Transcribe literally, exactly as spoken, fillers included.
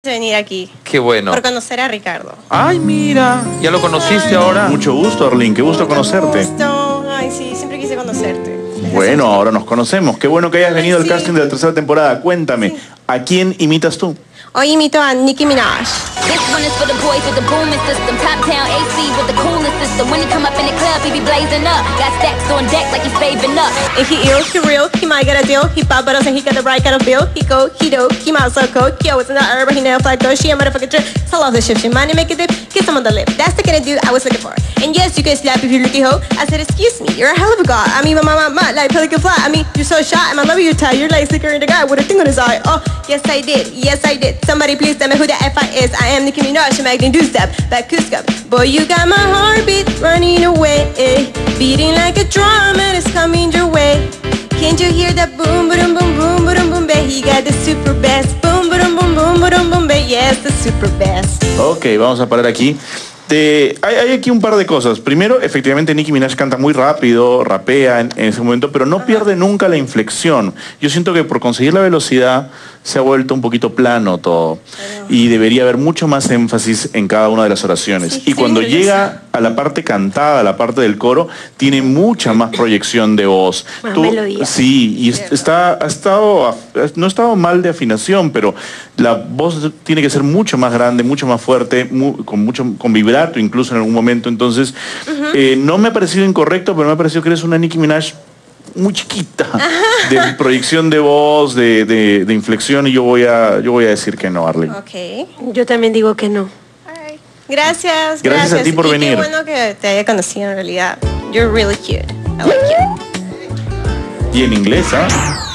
venir aquí. Qué bueno. Por conocer a Ricardo. Ay, mira. ¿Ya lo conociste Ay. ahora? Mucho gusto, Arlene. Qué gusto conocerte. Gusto. Ay, sí, siempre quise conocerte. Bueno, ahora nos conocemos. Qué bueno que hayas venido Ay, al sí. casting de la tercera temporada. Cuéntame, Sí. ¿a quién imitas tú? Hoy imito a Nicki Minaj. This one is for the boys with the booming system. Top town A C with the coolest system. When he come up in the club, he be blazing up. Got stacks on deck like he's saving up. And he ill, he real, he might get a deal. He pop bottles and he got the right kind of bill. He go, he do, he might so cold. He always in the herb, but he never fly though. She a motherfucking trip. So love the ship, she money make a dip. Kiss him on the lip. That's the kind of dude I was looking for. And yes, you can slap if you're looking hoe. I said, excuse me, you're a hell of a god. I mean, my mama, my like pelican fly. I mean, you're so shot, and I love you tight. You're like slicker in the guy with a thing on his eye. Oh, yes I did, yes I did. Somebody please tell me who the F I is. I am Nicki Minaj, I'm acting two-step, back two-step. Boy, you got my heartbeat running away, beating like a drum and it's coming your way. Can't you hear that boom, boom, boom, boom, boom, boom, babe? He got the super best. Boom, boom, boom, boom, boom, boom, babe. Yes, the super best. Ok, vamos a parar aquí. Te- hay, hay aquí un par de cosas. Primero, efectivamente, Nicki Minaj canta muy rápido, rapea en, en ese momento, pero no pierde nunca la inflexión. Yo siento que por conseguir la velocidad se ha vuelto un poquito plano todo. Y debería haber mucho más énfasis en cada una de las oraciones. Sí, y cuando sí, llega a la parte cantada, a la parte del coro, tiene mucha más proyección de voz. Más melodía. Sí, y es- está, ha estado, af- no ha estado mal de afinación, pero la voz tiene que ser mucho más grande, mucho más fuerte, mu- con mucho con vibrato incluso en algún momento. Entonces, eh, no me ha parecido incorrecto, pero me ha parecido que eres una Nicki Minaj muy chiquita de proyección de voz, de, de- de inflexión, y yo voy a yo voy a decir que no, Arlene. Ok. Yo también digo que no. Alright. Gracias, gracias. Gracias a ti por y venir. Qué bueno que te haya conocido en realidad. You're really cute. I like you. Y en inglés, ¿ah?